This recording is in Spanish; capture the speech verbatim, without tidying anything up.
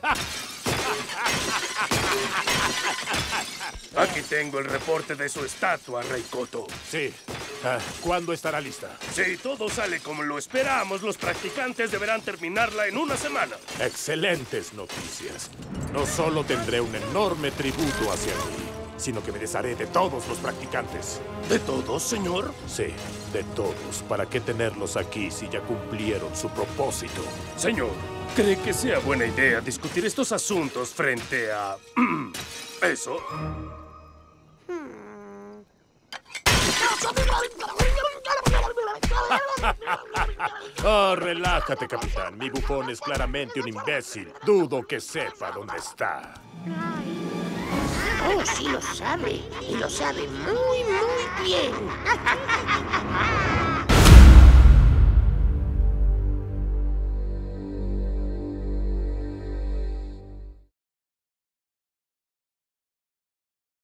Aquí tengo el reporte de su estatua, Rey Koto. Sí. Ah, ¿cuándo estará lista? Si todo sale como lo esperamos, los practicantes deberán terminarla en una semana. Excelentes noticias. No solo tendré un enorme tributo hacia mí, sino que me desharé de todos los practicantes. ¿De todos, señor? Sí, de todos. ¿Para qué tenerlos aquí si ya cumplieron su propósito? Señor, ¿cree que sea buena idea discutir estos asuntos frente a... eso? Oh, relájate, capitán. Mi bufón es claramente un imbécil. Dudo que sepa dónde está. Oh, sí lo sabe. Y lo sabe muy, muy bien.